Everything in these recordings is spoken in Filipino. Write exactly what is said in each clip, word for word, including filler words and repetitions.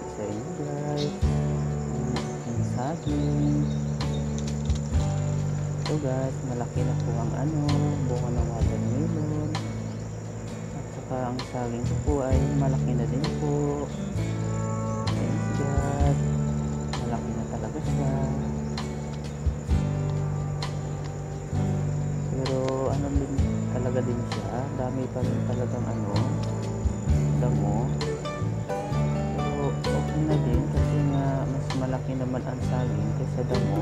sa inyo guys yung saging. Ito guys, malaki na po ang ano, bunga ng watermelon. At saka ang saging ko po ay malaki na din po. Thanks God, malaki na talaga siya. Pero ano din talaga din siya, dami pa rin talagang ano, damo. Pero okay na din kasi nga mas malaki naman ang saging kaysa damo.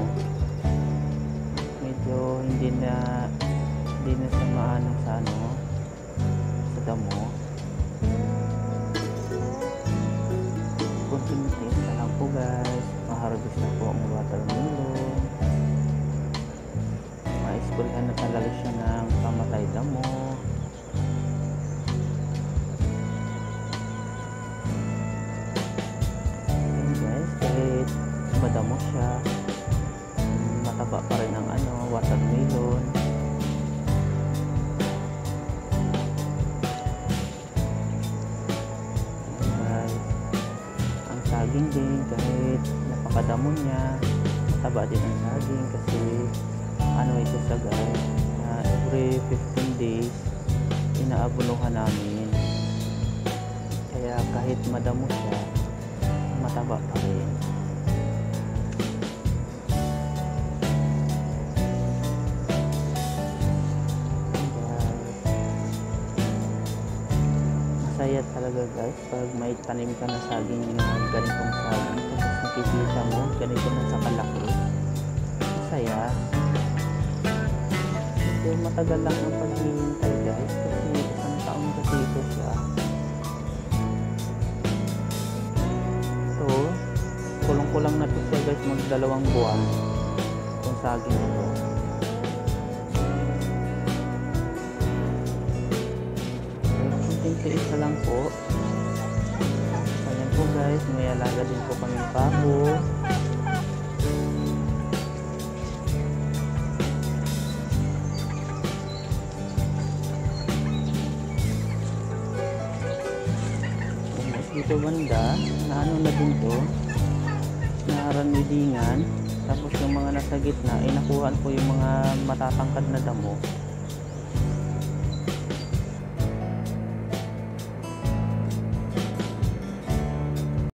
Medyo hindi na hindi na siya maano sa ano sa damo. Kunting-kunting na lang po guys, maharvest na po ang watermelon. Ma-sprayan na talaga siya ng pamatay damo. And guys, kahit madamo siya, mataba pa rin ang ano, watermelon. Ayan guys, ang saging din kahit napakadamo niya, mataba din ang saging kasi ano ito sa guys, na every fifteen days inaabunuhan namin. Kaya kahit madamo siya, mataba pa rin. Masaya talaga guys pag may tanim ka na saging na ganitong saging, tapos nakikita mo ganito na sa kalaki. Masaya. So matagal lang ang paghihintay guys kasi isang taon kasi ito siya. So kulang-kulang na ito siya guys, magdalawang buwan itong saging ito. Isa lang po. Ayan po guys, may alaga din po kami pabo. Dito banda, na ano na din to, naranwidingan. Tapos yung mga nasa gitna, ay nakuhaan po yung mga matatangkad na damo.